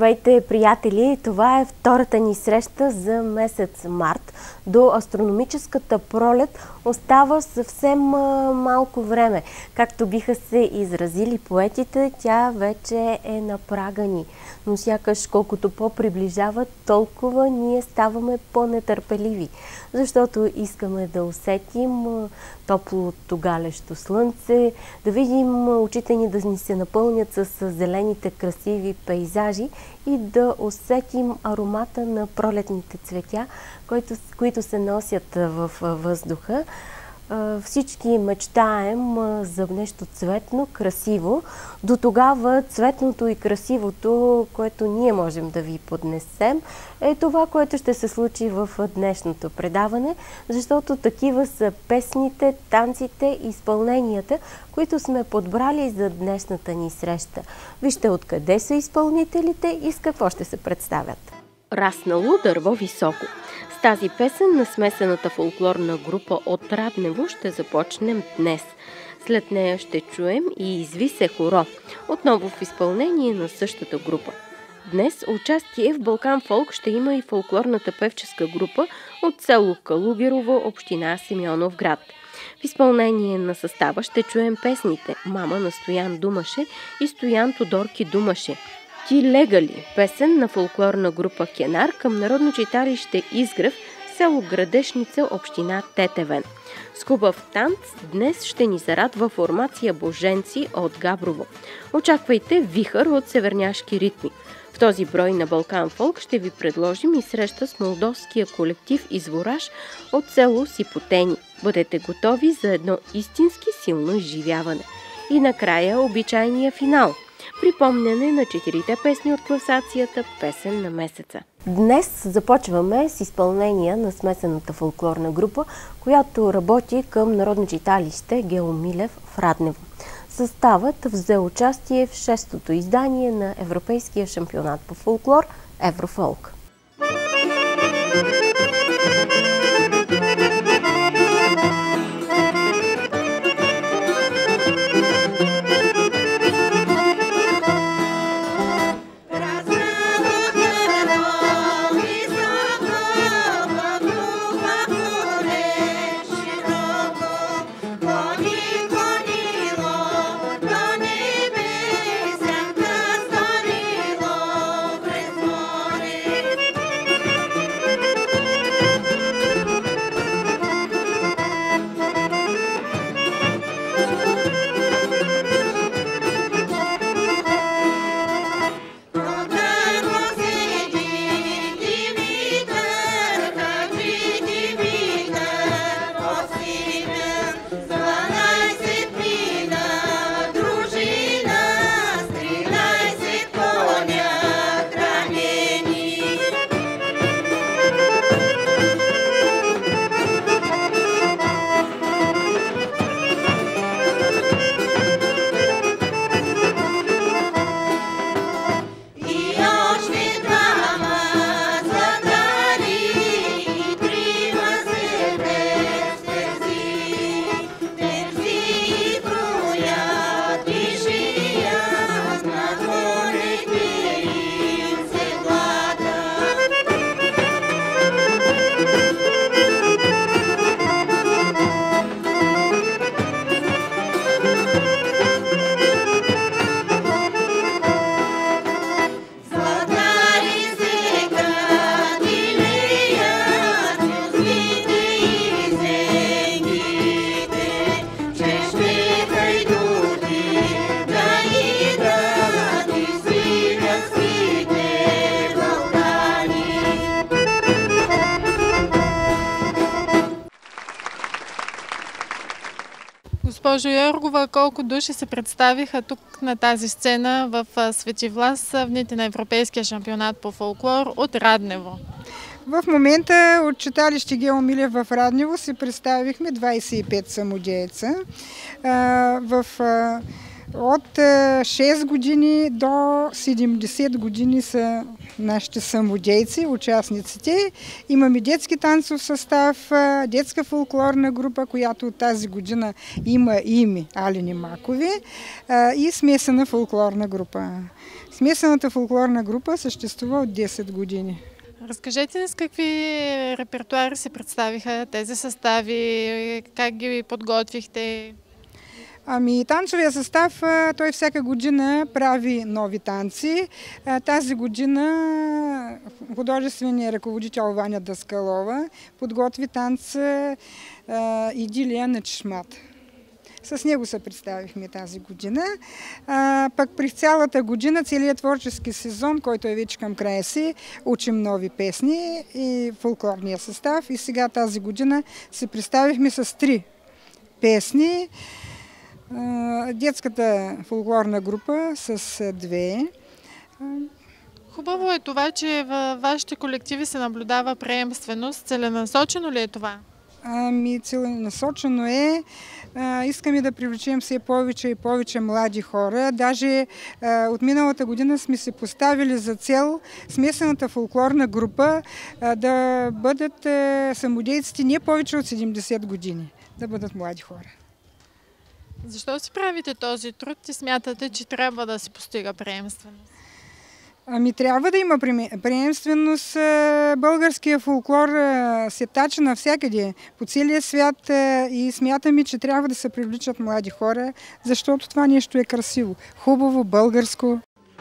Здравейте, приятели! Това е втората ни среща за месец март. До астрономическата пролет остава съвсем малко време. Както биха се изразили поетите, тя вече е на прага ни. Но сякаш колкото по-приближава, толкова ние ставаме по-нетърпеливи. Защото искаме да усетим топлото галещо слънце, да видим очите ни да ни се напълнят с зелените красиви пейзажи и да усетим аромата на пролетните цветя, които се носят в въздуха. Всички мечтаем за нещо цветно, красиво. До тогава цветното и красивото, което ние можем да ви поднесем, е това, което ще се случи в днешното предаване, защото такива са песните, танците и изпълненията, които сме подбрали за днешната ни среща. Вижте откъде са изпълнителите и с какво ще се представят. Раснало дърво високо. С тази песен на смесената фолклорна група от Раднево ще започнем днес. След нея ще чуем и Изви се хоро, отново в изпълнение на същата група. Днес участие в Балкан Фолк ще има и фолклорната певческа група от село Калугерово, община Симеоновград. В изпълнение на състава ще чуем песните Мама на Стоян Думаше и Стоян Тодорки Думаше. Ти лега ли? Песен на фолклорна група Кенар към Народно читалище Изгрев, село Градешница, община Тетевен. С хубав танц днес ще ни зарадва формация Боженци от Габрово. Очаквайте вихър от северняшки ритми. В този брой на Балкан Фолк ще ви предложим и среща с молдовския колектив Извораж от село Сипотени. Бъдете готови за едно истински силно изживяване. И накрая обичайния финал – припомняне на 4 песни от класацията Песен на месеца. Днес започваме с изпълнение на смесената фолклорна група, която работи към Народно читалище Гео Милев в Раднево. Съставът взе участие в 6-то издание на Европейския шампионат по фолклор Еврофолк. Госпожо Йоргова, колко души се представиха тук на тази сцена в Свети Влас в дните на Европейския шампионат по фолклор от Раднево? В момента от читалище Гео Милев в Раднево се представихме 25 самодееца. В От 6 години до 70 години са нашите самодейци, участниците. Имаме детски танцов състав, детска фолклорна група, която от тази година има име Алени Макови, и смесена фолклорна група. Смесената фолклорна група съществува от 10 години. Разкажете ни с какви репертуари се представиха тези състави, как ги подготвихте? Танцовия състав, той всяка година прави нови танци. Тази година художественият ръководител Ваня Даскалова подготви танц Идилия на чешмат. С него се представихме тази година. Пък през цялата година, целият творчески сезон, който е вече към края си, учим нови песни и фолклорния състав. И сега тази година се представихме с 3 песни. Детската фолклорна група с 2. Хубаво е това, че във вашите колективи се наблюдава приемственост. Целенасочено ли е това? Целенасочено е. Искаме да привлечем все повече и повече млади хора. Даже от миналата година сме се поставили за цел смесената фолклорна група да бъдат самодейците не повече от 70 години. Да бъдат млади хора. Защо си правите този труд и смятате, че трябва да се постига приемственост? Трябва да има приемственост. Българския фолклор се тача навсякъде по целия свят и смятаме, че трябва да се привличат млади хора, защото това нещо е красиво, хубаво, българско.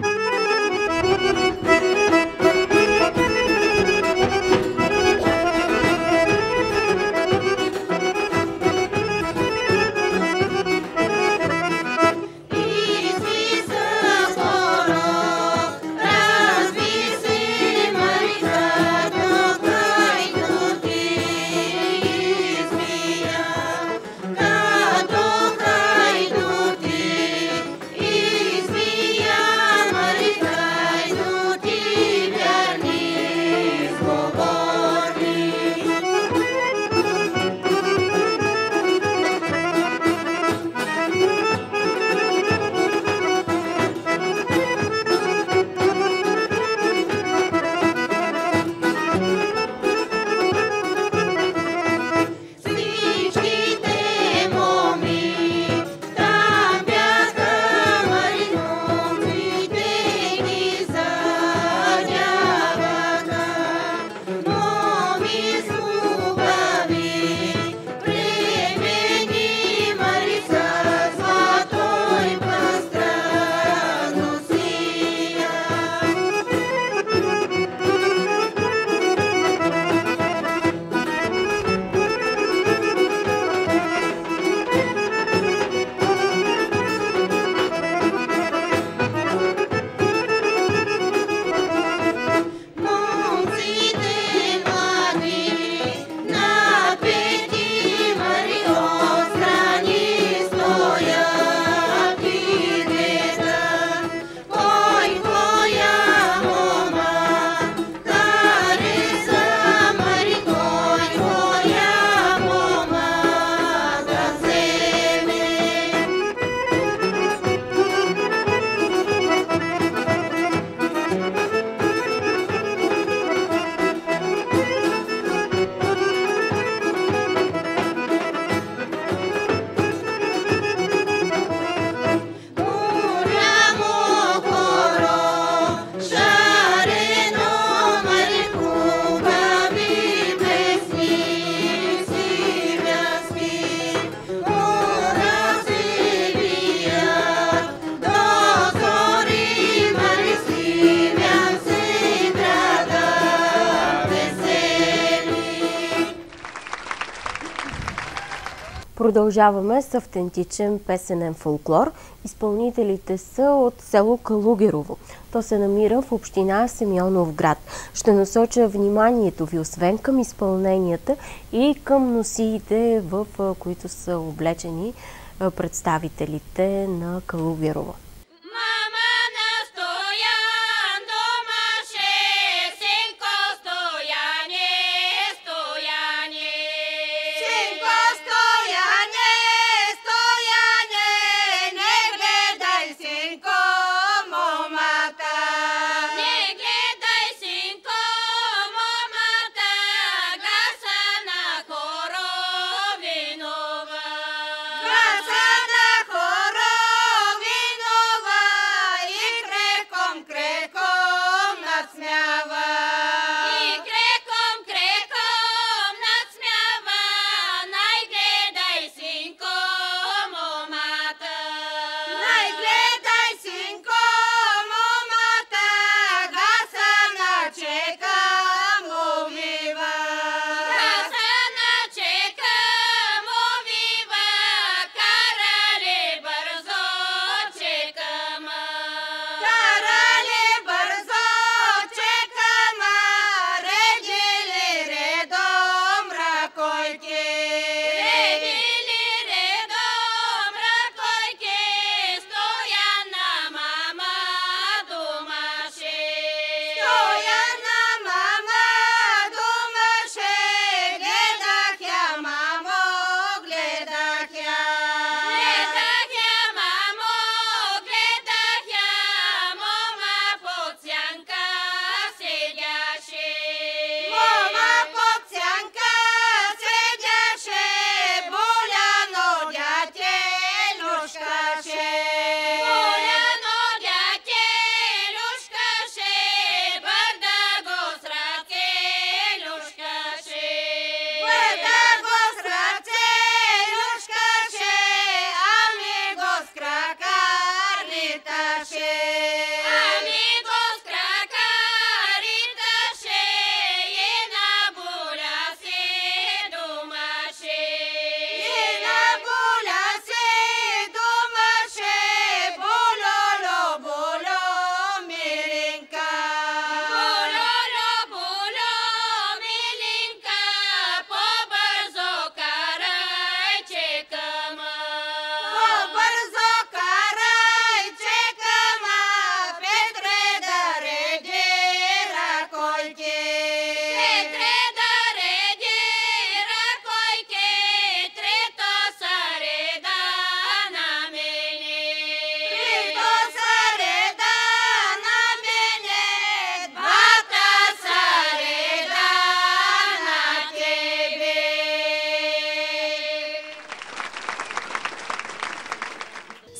Продължаваме с автентичен песенен фолклор. Изпълнителите са от село Калугерово. То се намира в община Симеоновград. Ще насоча вниманието ви освен към изпълненията и към носиите, в които са облечени представителите на Калугерово. Сенко Стояне, Стояне, не гледай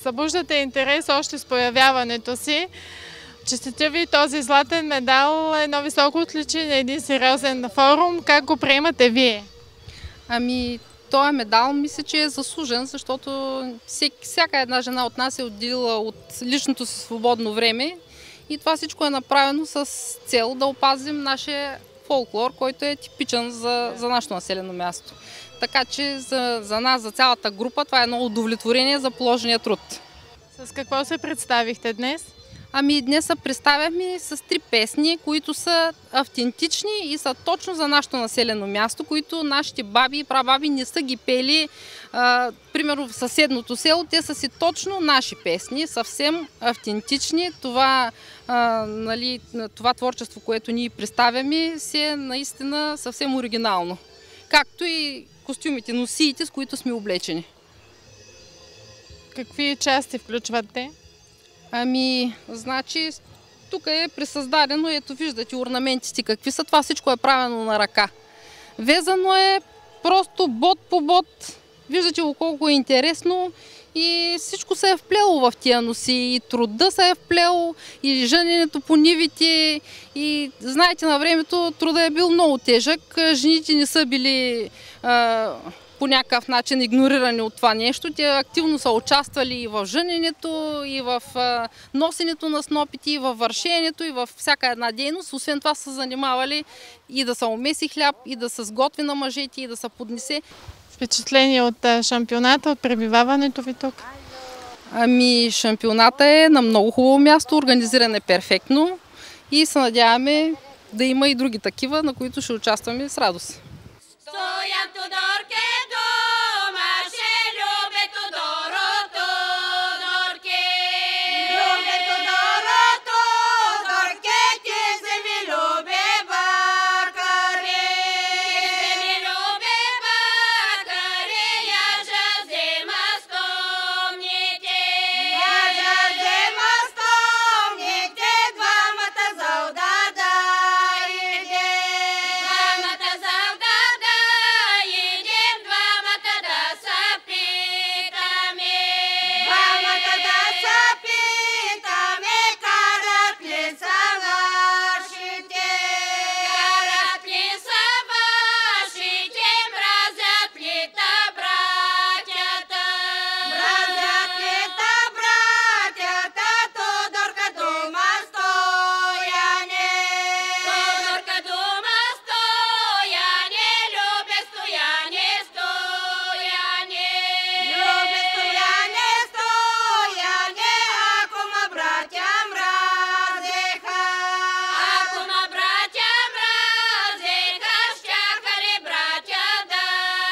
събуждате интерес още с появяването си. Честитя ви, този златен медал е едно високо отличие на един сериозен форум. Как го приемате вие? Този медал мисля, че е заслужен, защото всяка една жена от нас е отделила от личното си свободно време и това всичко е направено с цел да опазим нашия фолклор, който е типичен за нашето населено място. Така че за нас, за цялата група, това е едно удовлетворение за положения труд. С какво се представихте днес? Днес се представяме с 3 песни, които са автентични и са точно за нашето населено място, които нашите баби и прабаби не са ги пели. Примерно в съседното село, те са си точно наши песни, съвсем автентични. Това творчество, което ние представяме, си е наистина съвсем оригинално. Както и костюмите, носиите, с които сме облечени. Какви части включват те? Значи, тук е пресъздадено, ето виждате орнаментите какви са, това всичко е правено на ръка. Везано е просто бот по бот, виждате колко е интересно и всичко се е вплело в тия носи, и труда се е вплело, и жененето по нивите, и знаете, на времето труда е бил много тежък, жените не са били по някакъв начин игнорирани от това нещо. Те активно са участвали и в жъненето, и в носенето на снопите, и в вършенето, и в всяка една дейност. Освен това са занимавали и да се умеси хляб, и да се сготви на мъжете, и да се поднесе. Впечатление от шампионата, от пребиваването ви тук? Шампионата е на много хубаво място, организиран е перфектно и се надяваме да има и други такива, на които ще участваме с радост. Стоян Тодорке дома, ще любе Тодоро, Тодорке. Любе Тодоро, Тодорке, ти се ми любе бакаре. Ти се ми любе бакаре, я жа взема стомните. Я жа взема стомните, двамата залда да иде. Двамата залда да идем, двамата да се питаме. Двамата да се питаме, карат ли са вашите? Карат ли са вашите, мразят ли та братята? Мразят ли та братята, Тодорка дома стояне? Тодорка дома стояне, любе стояне, стояне. Любе стояне, стояне, ако ма братя мразеха. Ако ма братя мразеха, щяха ли братя да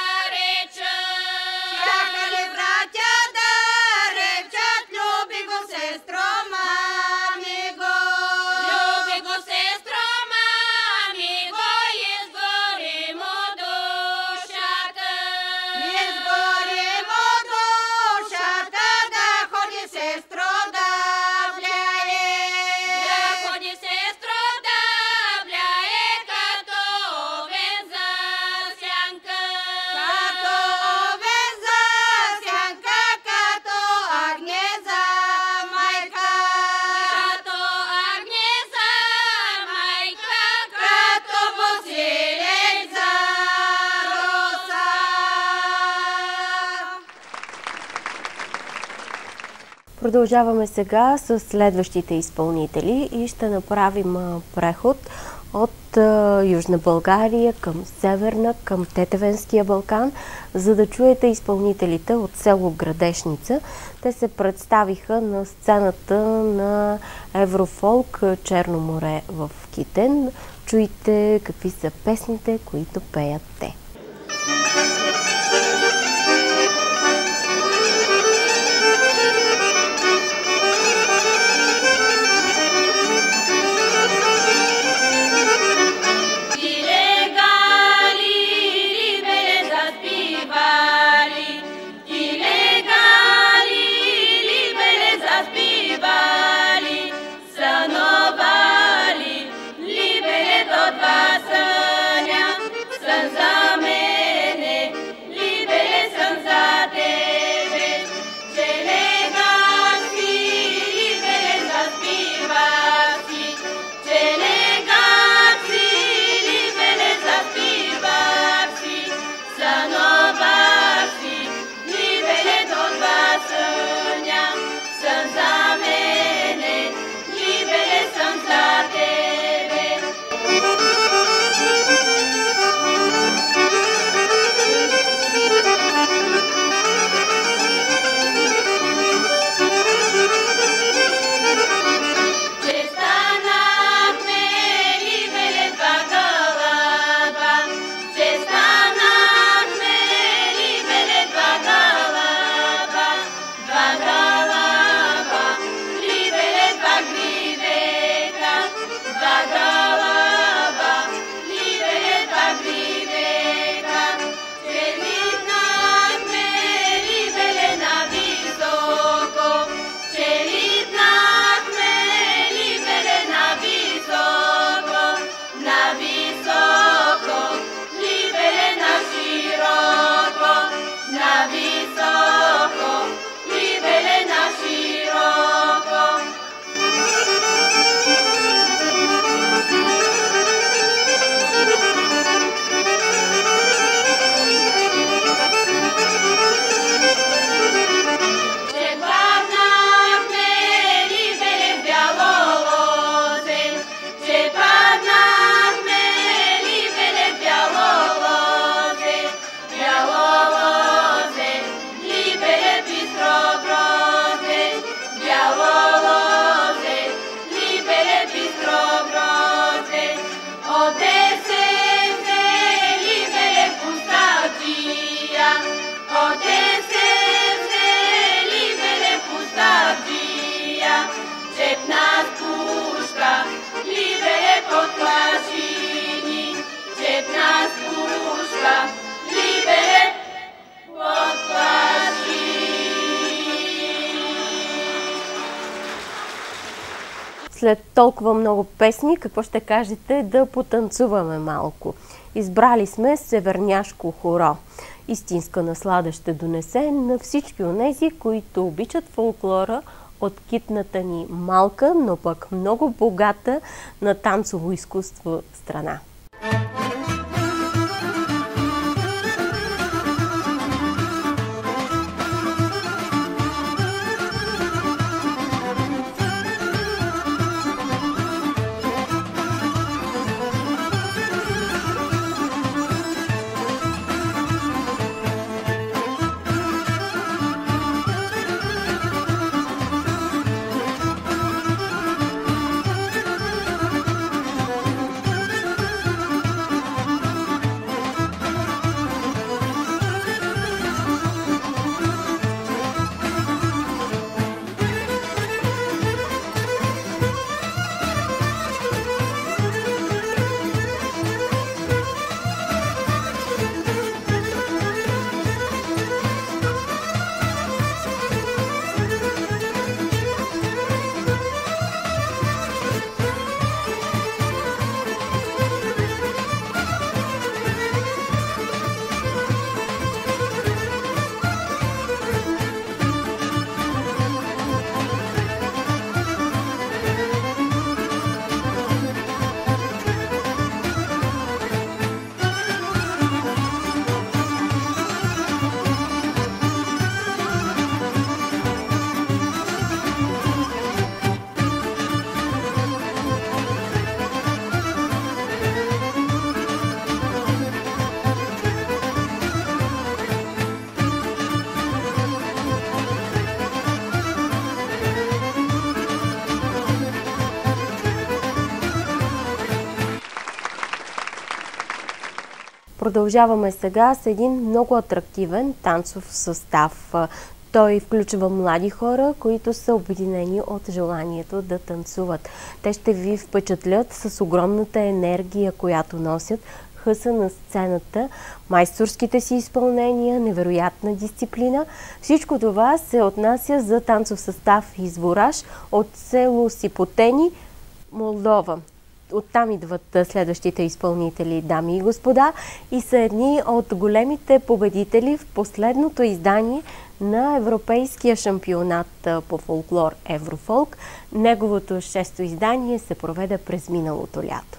речат? Щяха ли братя да речат, люби го, сестро, мами го. Люби го, сестро, мами го, изгори му душата. Изгори му душата, да ходи, сестро, да вляе. Да ходи, сестро, да вляе, като овен за сянка. Като овен за сянка, като агне за майка. Като агне за майка, като босилек за роса. Продължаваме сега с следващите изпълнители и ще направим преход от Южна България към Северна, към Тетевенския Балкан, за да чуете изпълнителите от село Градешница. Те се представиха на сцената на Еврофолк Черно море в Китен. Чуйте какви са песните, които пеят те. Илегали, рибеле заспивали, илегали, рибеле заспивали, съновали, либеле до два съня, сън за След толкова много песни, какво ще кажете да потанцуваме малко? Избрали сме северняшко хоро. Истинска наслада ще донесе на всички онези, които обичат фолклора от китната ни малка, но пък много богата на танцово изкуство страна. Продължаваме сега с един много атрактивен танцов състав. Той включва млади хора, които са обединени от желанието да танцуват. Те ще ви впечатлят с огромната енергия, която носят, хъса на сцената, майсторските си изпълнения, невероятна дисциплина. Всичко това се отнася за танцов състав Извораж от село Сипотени, Молдова. Оттам идват следващите изпълнители, дами и господа, и са едни от големите победители в последното издание на Европейския шампионат по фолклор Еврофолк. Неговото 6-то издание се проведе през миналото лято.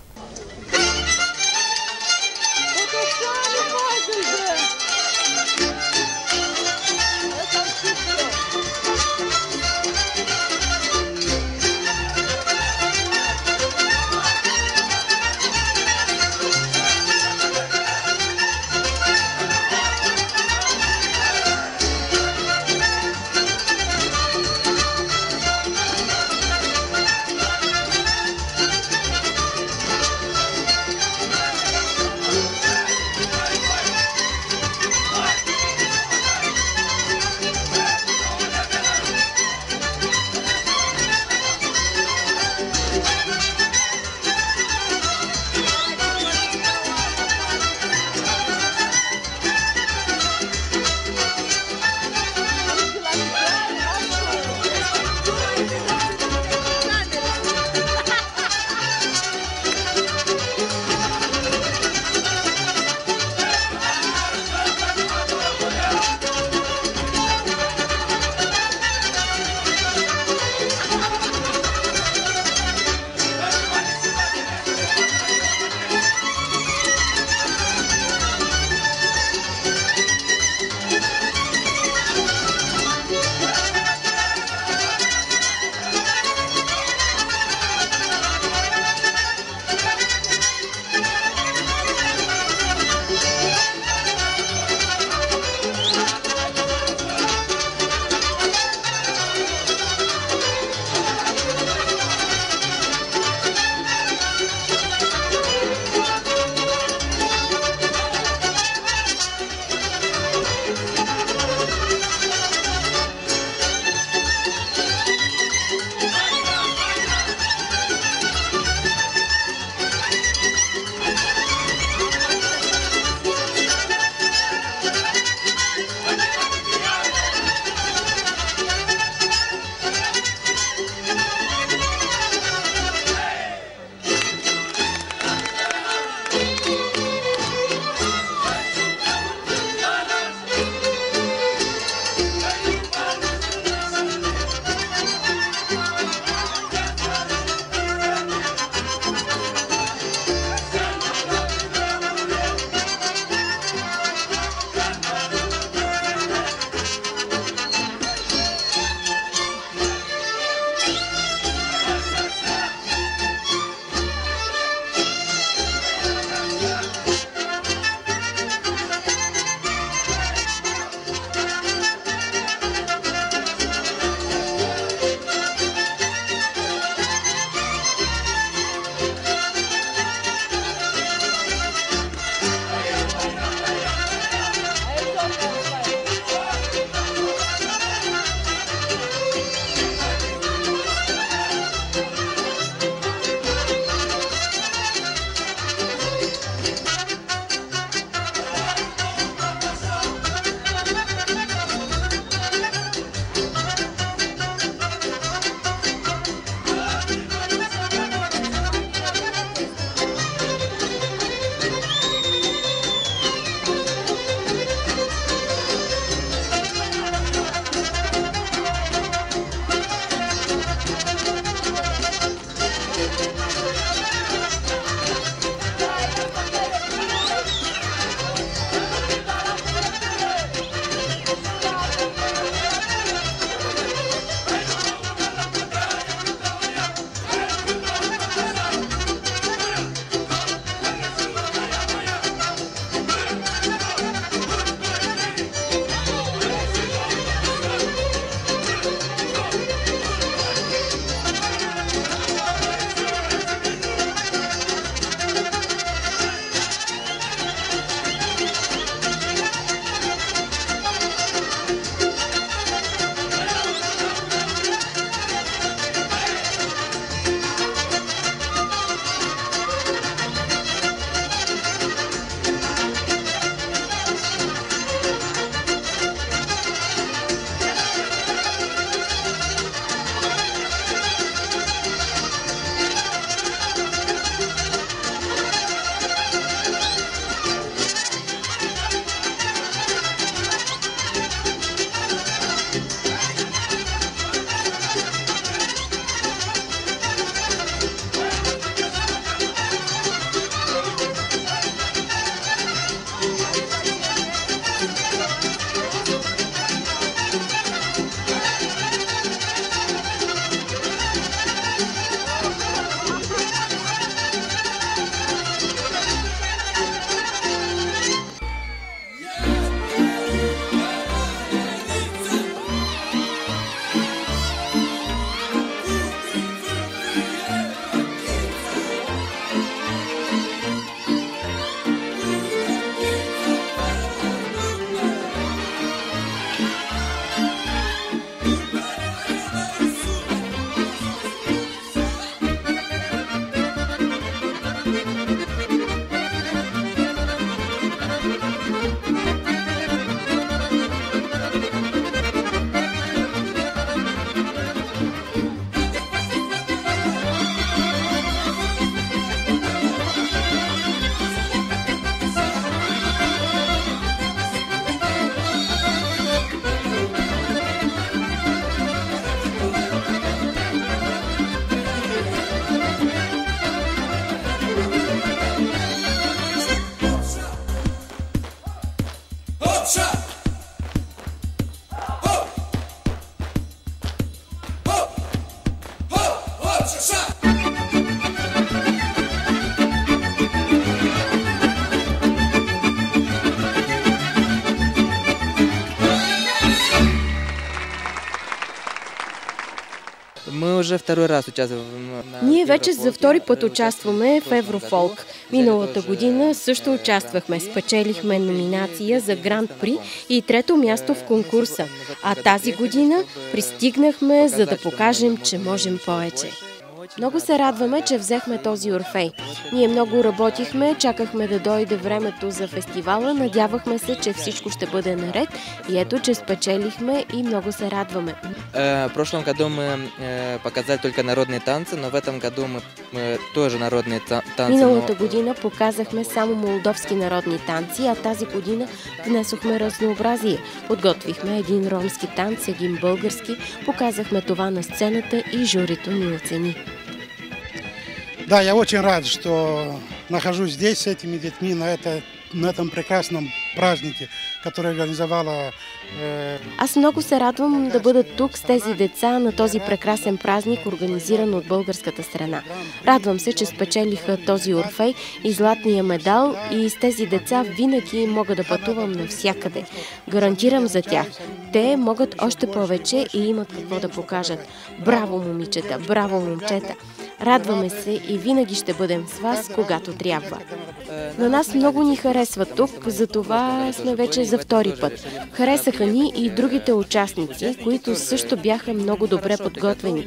Ние вече за втори път участваме в Еврофолк. Миналата година също участвахме, спечелихме номинация за Гранд При и трето място в конкурса. А тази година пристигнахме, за да покажем, че можем повече. Много се радваме, че взехме този Орфей. Ние много работихме, чакахме да дойде времето за фестивала, надявахме се, че всичко ще бъде наред и ето, че спечелихме и много се радваме. В прошлом году мы показали только народные танцы, но в этом году мы тоже народные танцы. Миналата година показахме само молдовски народни танци, а тази година внесохме разнообразие. Подготвихме един ромски танц, един български, показахме това на сцената и журито ни оцени. Да, я очень рад, что нахожусь здесь с этими детьми на этом прекрасном празднике, который организовала... Аз много се радвам да бъда тук с тези деца на този прекрасен празник, организиран от българската страна. Радвам се, че спечелиха този Орфей и златния медал и с тези деца винаги мога да пътувам навсякъде. Гарантирам за тях. Те могат още повече и имат какво да покажат. Браво, момичета! Браво, момчета! Радваме се и винаги ще бъдем с вас, когато трябва. На нас много ни харесва тук, затова сме вече за втори път. Харесаха ни и другите участници, които също бяха много добре подготвени.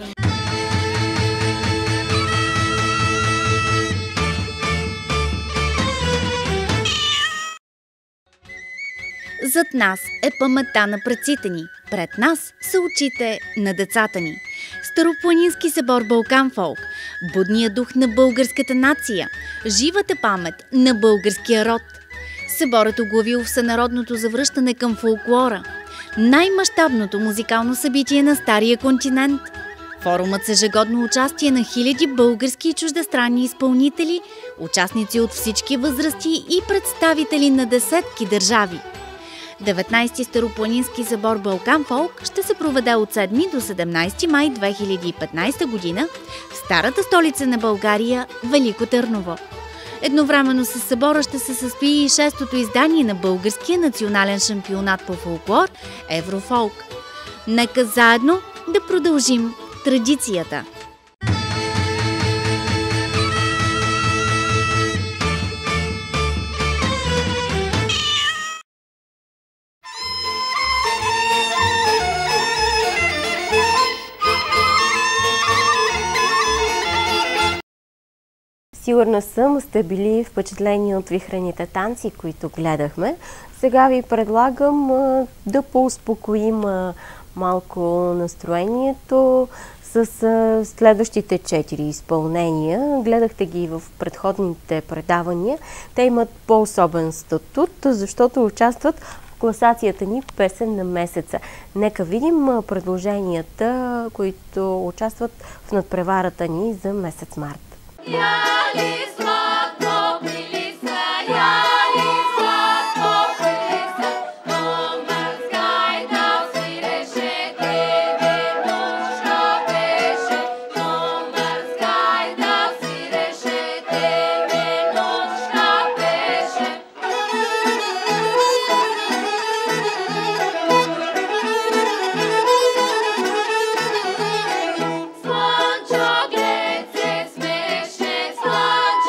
Зад нас е паметта на предците ни. Пред нас са очите на децата ни. Старопланински събор Балканфолк, будният дух на българската нация, живата памет на българския род. Съборът оглавил всенародното завръщане към фолклора, най-мащабното музикално събитие на Стария континент. Форумът с ежегодно участие на хиляди български и чуждестранни изпълнители, участници от всички възрасти и представители на десетки държави. 19-ти Старопланински събор Балканфолк ще се проведе от 7 до 17 май 2015 година в старата столица на България, Велико Търново. Едновременно с събора ще се състои и 6-то издание на българския национален шампионат по фолклор Еврофолк. Нека заедно да продължим традицията. Сигурна съм, сте били впечатлени от вихрените танци, които гледахме. Сега ви предлагам да поуспокоим малко настроението с следващите 4 изпълнения. Гледахте ги в предходните предавания. Те имат по-особен статут, защото участват в класацията ни Песен на месеца. Нека видим предложенията, които участват в надпреварата ни за месец март. Яли сладко прилиса, яли сладко прилиса, номер скайда свиреше, тебе нощта беше, номер скайда свиреше, тебе нощта беше. Слънчо глед се смеше, слънчо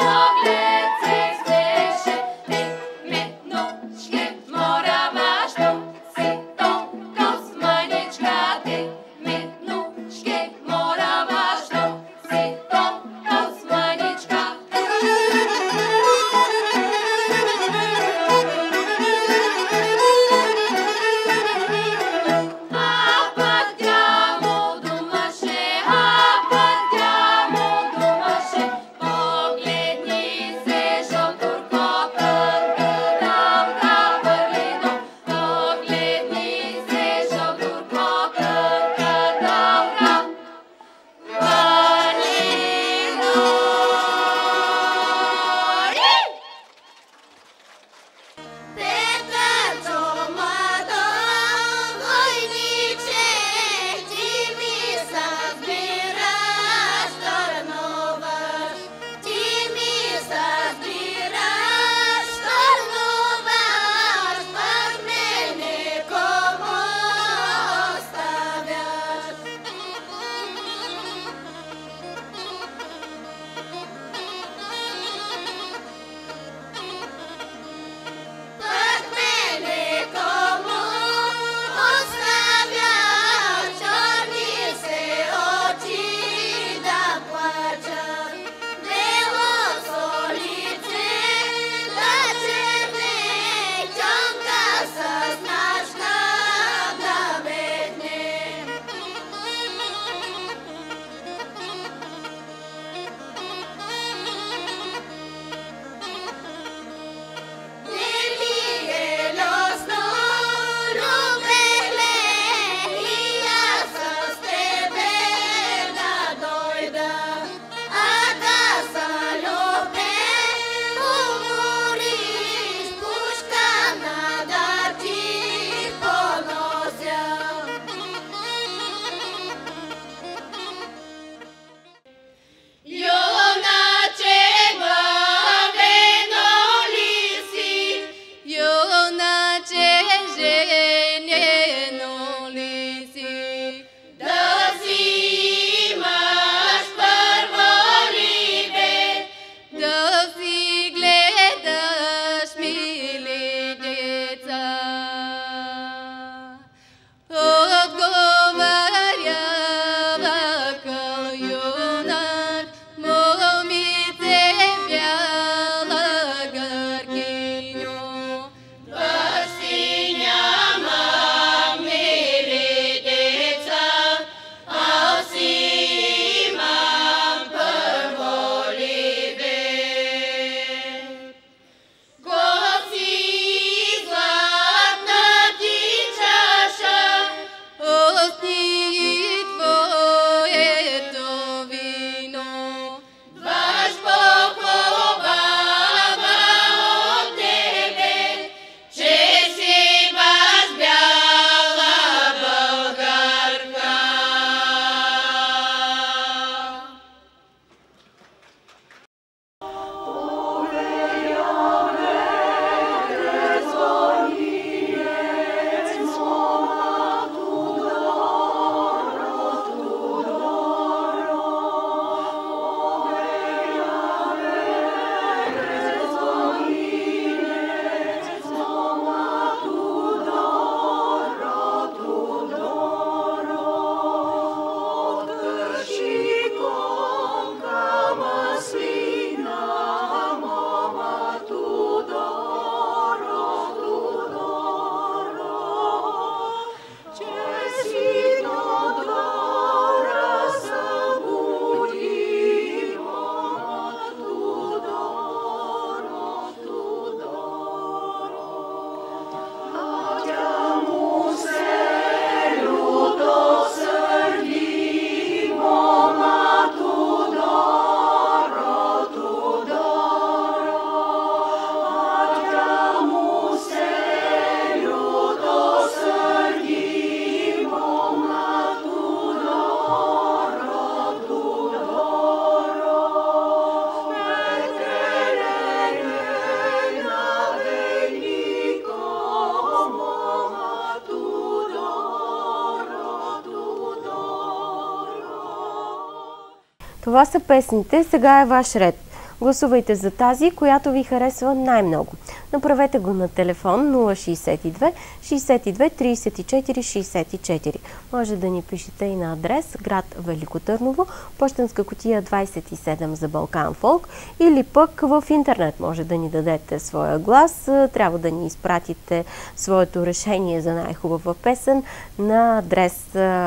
Това са песните, сега е ваш ред. Гласувайте за тази, която ви харесва най-много. Направете го на телефон 062 62 34 64. Може да ни пишете и на адрес град Велико Търново, пощенска кутия 27 за Балкан Фолк, или пък в интернет може да ни дадете своя глас. Трябва да ни изпратите своето решение за най-хубава песен на адрес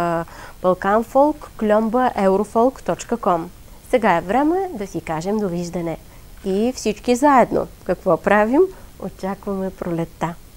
balkanfolk@eurofolk.com. Сега е време да си кажем довиждане. И всички заедно. Какво правим? Очакваме пролетта.